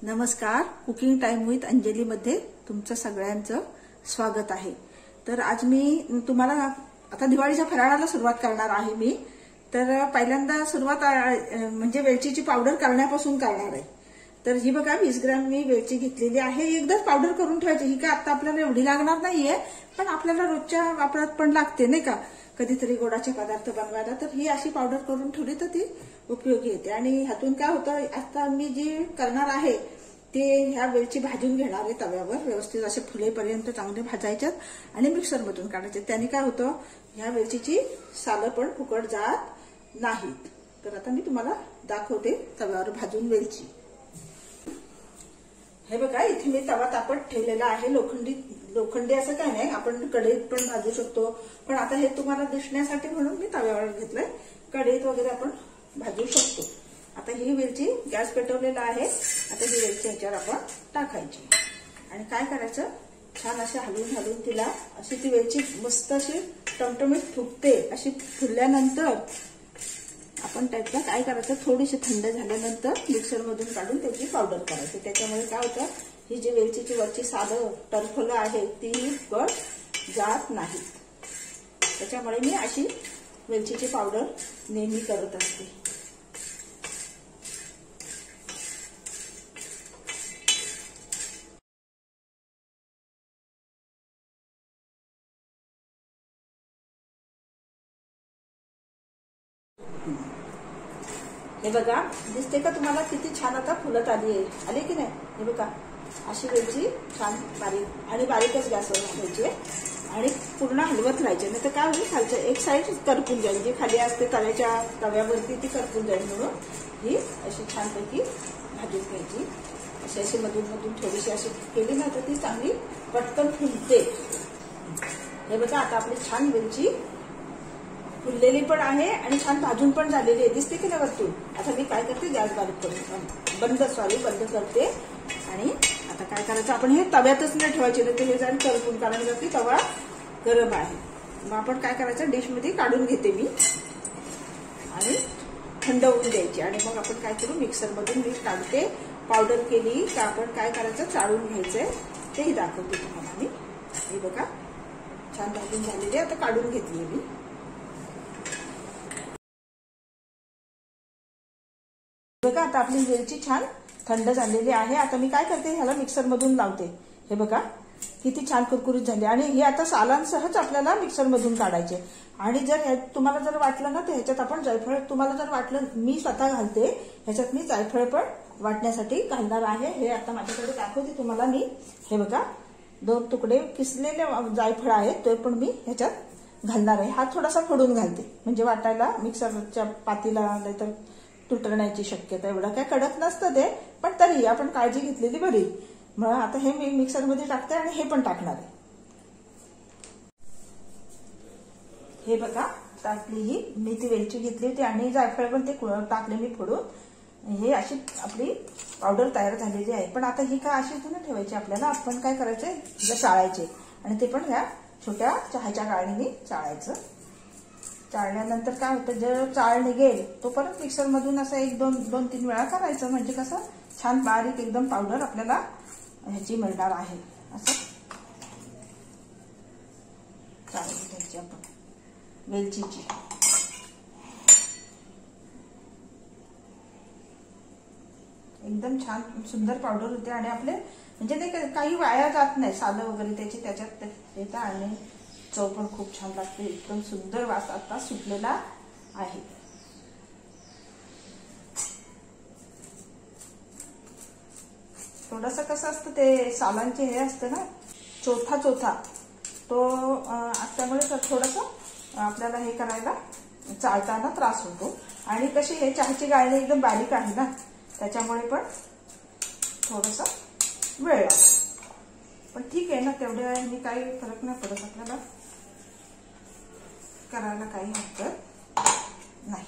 नमस्कार, cooking time with Anjali मध्ये तुमचं सगळ्यांचं स्वागत आहे। तर आज मी तुम्हाला आता दिवाळीच्या फराळाला सुरुवात करणार आहे मी। तर पहिल्यांदा सुरुवात म्हणजे वेलचीची पावडर करण्यापासून करणार आहे। तर ही बघा 20 ग्रॅम मी वेलची घेतलेली आहे। एकदाच पावडर करून ठेवायची, ही काय आता आपल्याला एवढी लागणार नाहीये, पण आपल्याला रोजच्या वापरात पण लागते नाही का, कधीतरी गोडाचे पदार्थ बनवायला। तर ही अशी पावडर करून ठेवली तर ती उपयोगी येते। आणि ह्यातून काय होतं, आता मी जे करणार आहे ते ह्या वेलची भाजून घेणार आहे तव्यावर, व्यवस्थित असे फुलेपर्यंत चांगले भाजायच्यात आणि मिक्सर मधून काढायचे। त्याने काय होतं, ह्या वेलचीची सालं पण फुकट जात नाहीत। तर आता मी तुम्हाला दाखवते तव्यावर भाजून वेलची। हे बघा, इथे मी तवा तापत ठेवलेला आहे। लोखंडी असं काय नाही, आपण कढईत पण भाजू शकतो, पण आता हे तुम्हाला दिसण्यासाठी म्हणून मी तव्यावर घेतलंय। कढईत वगैरे आपण भाजू शकतो। आता ही वेलची गॅस पेटवलेला आहे। आता ही वेलची ह्याच्यावर आपण टाकायची आणि काय करायचं, छान असे हलवून हलवून तिला अशी ती वेलची मस्त अशी टमटमीत फुगते। अशी फुलल्यानंतर आपण त्यातला काय करायचं, थोडीशी थंड झाल्यानंतर मिक्सर मधून काढून त्याची पावडर करायची। त्याच्यामुळे काय होतं, ही जी वेलचीची वरची सालं टरफलं आहे ती फुकट जात नाही। त्याच्यामुळे मी अशी वेलचीची पावडर नेहमी करत असते। हे बघा, दिसते का तुम्हाला किती छान आता फुलत आली की नाही। हे बघा, अशी वेलची छान बारीक आणि बारीकच गॅसवर घालायची आणि पूर्ण हलवत राहायचे, नाही तर काय होईल, खालच्या एक साईड करपून जाईल, जी खाली असते तव्यावरती ती करपून जाईल। म्हणून ही अशी छानपैकी भाजून घ्यायची। अशी मधून मधून थोडीशी अशी केली ना तर ती चांगली पटकन फुलते। हे बघा, आता आपली छान वेलची फुललेली पण आहे आणि छान भाजून पण झालेली आहे, दिसते की नाही वरतून। आता मी काय करते, गॅस बारीक करून बंद करते। आणि आता काय करायचं, आपण हे तव्यातच नाही ठेवायचे, नाही तर हे जाईल करपून, कारण की तवा गरम आहे। मग आपण काय करायचं, डिश मध्ये काढून घेते मी आणि थंड होऊन द्यायची। आणि मग आपण काय करू, मिक्सर मधून मी काढते। पावडर केली का आपण काय करायचं, चाळून घ्यायचंय, तेही दाखवते तुम्हाला मी। हे बघा, छान भाजून झालेली, आता काढून घेतली मी। बघा, आता आपली वेलची छान थंड झालेली आहे। आता मी काय करते, ह्याला मिक्सर मधून लावते। हे बघा, किती छान कुरकुरीत झाली आणि हे आता सालांसहच आपल्याला मिक्सर मधून काढायचे। आणि जर तुम्हाला जर वाटलं ना तर ह्याच्यात आपण जायफळ, तुम्हाला जर वाटलं, मी स्वतः घालते ह्याच्यात, मी जायफळ पण वाटण्यासाठी घालणार आहे। हे आता माझ्याकडे दाखवते तुम्हाला मी। हे बघा, 2 तुकडे किसलेले जायफळ आहेत, ते पण मी ह्याच्यात घालणार आहे। हा थोडासा फोडून घालते, म्हणजे वाटायला मिक्सरच्या पातीला नाहीतर तुटण्याची शक्यता, एवढा काय कडक नसतं ते, पण तरी आपण काळजी घेतलेली बरी। मग आता हे मी मिक्सर मध्ये टाकते आणि हे पण टाकणार आहे। हे बघा, टाकली ही मी ती वेलची घेतली होती आणि जायफळ पण ते टाकले मी फोडून। हे अशी आपली पावडर तयार झालेली आहे। पण आता ही काय अशी नाही ठेवायची आपल्याला, आपण काय करायचंय, चाळायचे आणि ते पण ह्या छोट्या चहाच्या गाळणीने चाळायचं। चाळल्यानंतर काय होतं, जर चाळ निघेल तो परत मिक्सर मधून असं 1-2-3 वेळा करायचं, म्हणजे कसं छान बारीक एकदम पावडर आपल्याला ह्याची मिळणार आहे। असं चाळून घ्यायची आपण वेलचीची। एकदम छान सुंदर पावडर होते आणि आपले म्हणजे ते काही वाया जात नाही, सालं वगैरे त्याच्यात येतं आणि चव पण खूप छान लागते। एकदम सुंदर वास आता सुटलेला आहे। थोडस कसं असतं, ते सालांचे हे असतं ना, चोथा तो त्यामुळे थोडस आपल्याला हे करायला चाळताना त्रास होतो। आणि कशी हे चहाची गाळणी एकदम बारीक आहे ना, त्याच्यामुळे पण थोडस वेळ लागतो, पण ठीक आहे ना, तेवढ्या वेळाने काही फरक नाही पडत, आपल्याला करायला काही हरकत नाही।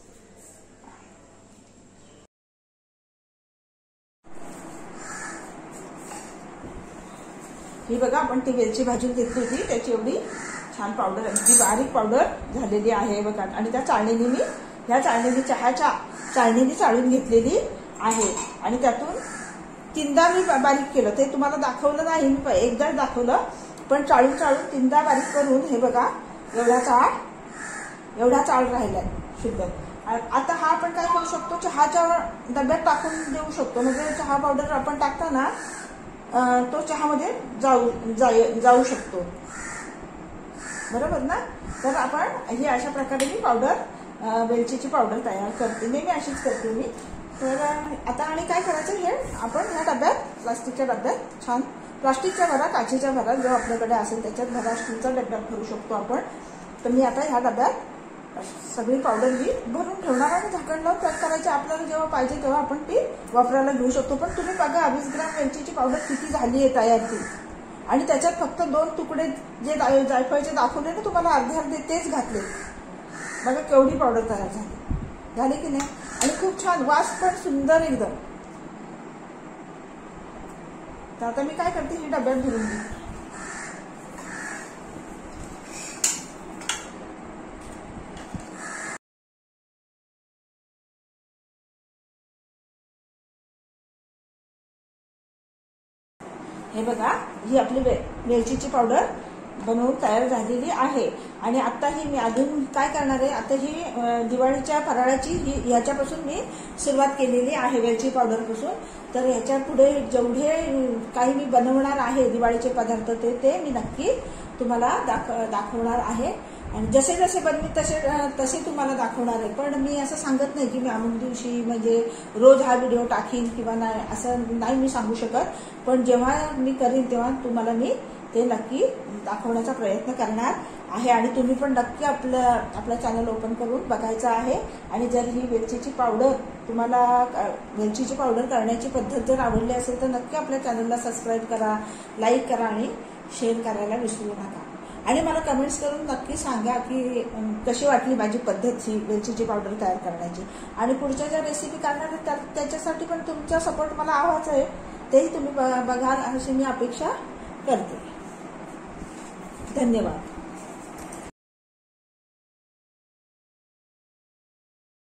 ही बघा, आपण ती वेलची भाजून घेतली होती, त्याची एवढी छान पावडर, अगदी बारीक पावडर झालेली आहे बघा। आणि त्या चाळणीने मी, ह्या चाळणीने चहाच्या चाळणीने चाळून घेतलेली आहे आणि त्यातून तीनदा मी बारीक केलं, ते तुम्हाला दाखवलं नाही, मी एकदा दाखवलं, पण चाळून चाळून तीनदा बारीक करून हे बघा एवढा चाळ राहिलाय शुद्ध. आता हा आपण काय करू शकतो, चहाच्या डब्यात टाकून देऊ शकतो, म्हणजे चहा पावडर आपण टाकताना तो चहामध्ये जाऊ शकतो, बरोबर ना. तर आपण ही अशा प्रकारे मी पावडर वेलचीची पावडर तयार करते, नेहमी अशीच करते मी. तर आता आणि काय करायचं, हे आपण ह्या डब्यात, प्लास्टिकच्या डब्यात, छान प्लास्टिकच्या भरा, काचेच्या भरा, जो आपल्याकडे असेल त्याच्यात भरा, स्टीलच्या डब्यात भरू शकतो आपण. तर मी आता ह्या डब्यात सगळी पावडर ही भरून ठेवणार आणि झाकण लावून पॅक करायची. आपल्याला जेव्हा पाहिजे तेव्हा आपण ती वापरायला घेऊ शकतो. पण तुम्ही बघा 20 ग्रॅम वेलचीची पावडर किती झाली आहे तयार ती, आणि त्याच्यात फक्त 2 तुकडे जे जायफळचे दाखवले ना तुम्हाला, अर्धे तेच घातले. बघा केवढी पावडर तयार झाली की नाही, आणि खूप छान वास पण सुंदर एकदम. तर आता मी काय करते, ही डब्यात भरून घेते. हे बघा ही आपली वेलचीची पावडर बनवून तयार झालेली आहे. आणि आता ही मी अजून काय करणार आहे, आता ही दिवाळीच्या फराळाची ही याच्यापासून मी सुरुवात केलेली आहे, वेलची पावडर पासून. तर ह्याच्या पुढे जेवढे काही मी बनवणार आहे दिवाळीचे पदार्थ ते मी नक्की तुम्हाला दाखवणार आहे. आणि जसे जसे बनवी तसे तुम्हाला दाखवणार आहे. पण मी असं सांगत नाही की मी अमुक दिवशी म्हणजे रोज हा व्हिडिओ टाकीन किंवा नाही, असं नाही मी सांगू शकत. पण जेव्हा मी करीन तेव्हा तुम्हाला मी ते नक्की दाखवण्याचा प्रयत्न करणार आहे. आणि तुम्ही पण नक्की आपलं चॅनल ओपन करून बघायचं आहे. आणि जर ही वेलचीची पावडर तुम्हाला वेलचीची पावडर करण्याची पद्धत जर आवडली असेल तर नक्की आपल्या चॅनलला सबस्क्राईब करा, लाईक करा आणि शेअर करायला विसरू नका. आणि मला कमेंट्स करून नक्की सांगा की कशी वाटली माझी पद्धत ही वेलचीची पावडर तयार करण्याची. आणि पुढच्या ज्या रेसिपी करणार आहेत त्याच्यासाठी पण तुमचा सपोर्ट मला हवाच आहे, तेही तुम्ही बघाल अशी मी अपेक्षा करते. धन्यवाद.